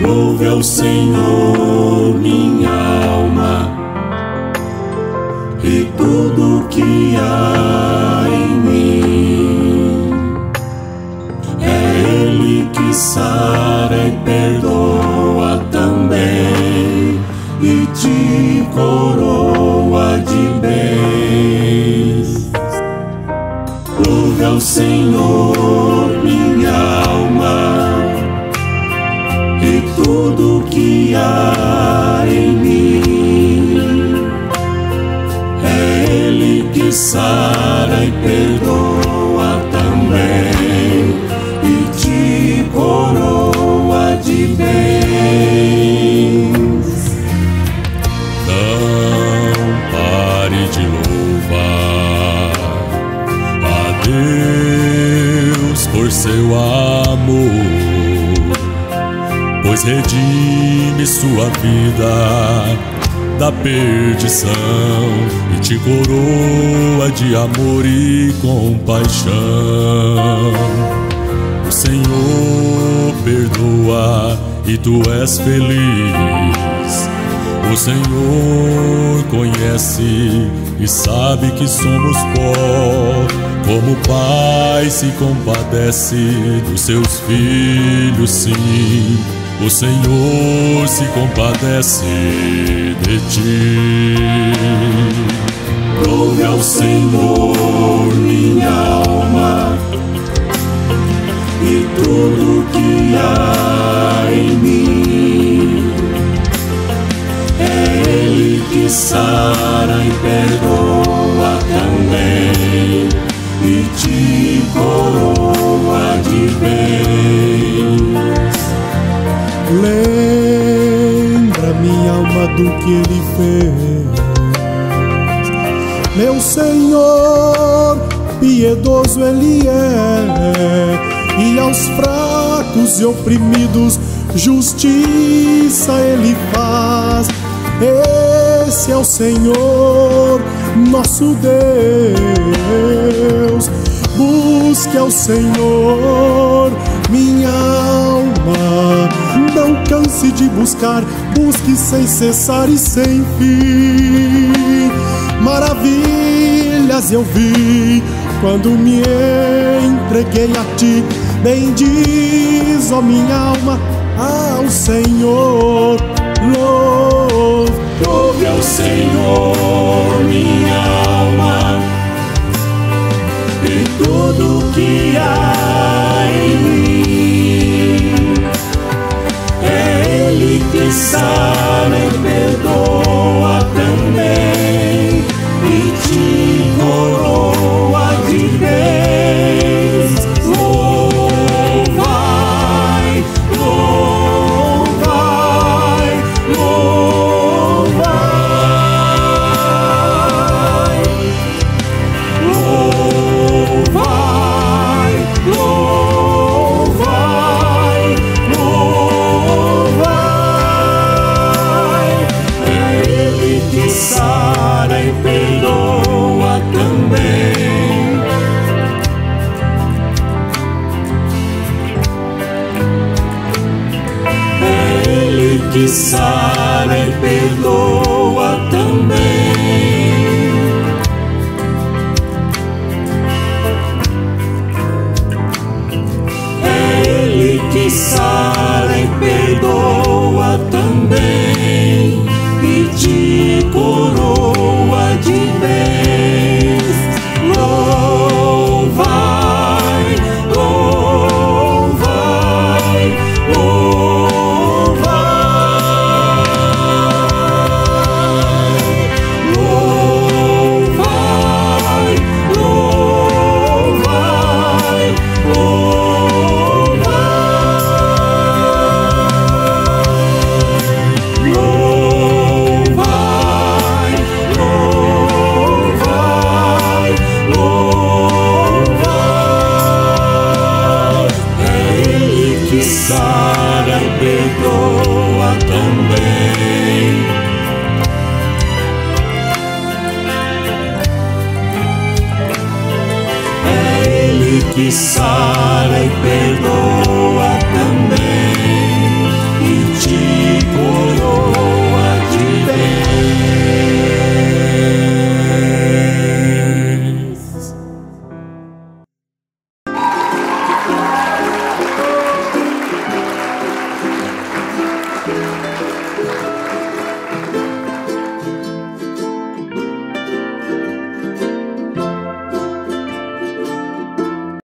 Louve ao Senhor, minha alma, e tudo que há em mim. É Ele que sara e perdoa também, e te coroa de bens. Louve ao Senhor, minha alma, e tudo que há em mim. É Ele que sara e perdoa também, e te coroa de bens. Não pare de louvar a Deus por seu amor, pois redime sua vida da perdição e te coroa de amor e compaixão. O Senhor perdoa e tu és feliz. O Senhor conhece e sabe que somos pó. Como o Pai se compadece dos seus filhos, sim, o Senhor se compadece de ti. Louve ao Senhor, minha alma, e tudo que há em mim. É Ele que sara e perdoa também, e te coroa de bens. Lembra, minha alma, do que Ele fez. Meu Senhor, piedoso Ele é, e aos fracos e oprimidos justiça Ele faz. Esse é o Senhor, nosso Deus. Busque ao Senhor, minha alma, não canse de buscar, busque sem cessar e sem fim. Maravilhas eu vi quando me entreguei a ti. Bendiz, ó minha alma, ao Senhor. Louve ao Senhor, minha alma, e tudo que há em mim. É Ele que sara e perdoa também, e te coroa de bens. Louvai, louvai, louvai, louvai, louvai, louvai. É Ele que sara e perdoa também. É Ele que sara e perdoa também. É Ele que sara e perdoa também, e te coroa de bens. Louvai, louvai, louvai, louvai, louvai, louvai. É Ele que sara e perdoa também. É Ele que sara e perdoa